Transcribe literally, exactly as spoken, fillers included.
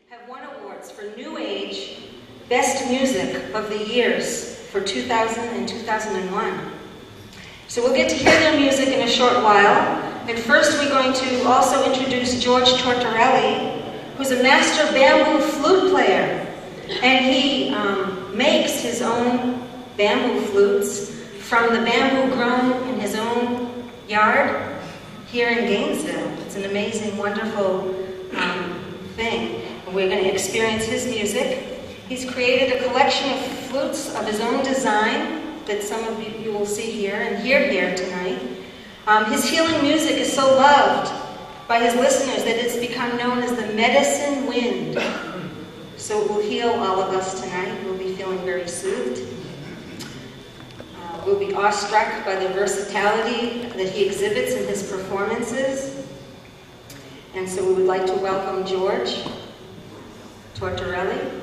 have won awards for New Age Best Music of the Years for two thousand and two thousand one. So we'll get to hear their music in a short while. And first we're going to also introduce George Tortorelli, who's a master bamboo flute player. And he um, makes his own bamboo flutes from the bamboo grown in his own yard here in Gainesville. It's an amazing, wonderful um, thing. And we're going to experience his music. He's created a collection of flutes of his own design that some of you, you will see here and hear here tonight. Um, his healing music is so loved by his listeners that it's become known as the medicine wind. So it will heal all of us tonight. We'll be feeling very soothed. Uh, we'll be awestruck by the versatility that he exhibits in his performances. And so we would like to welcome George Tortorelli.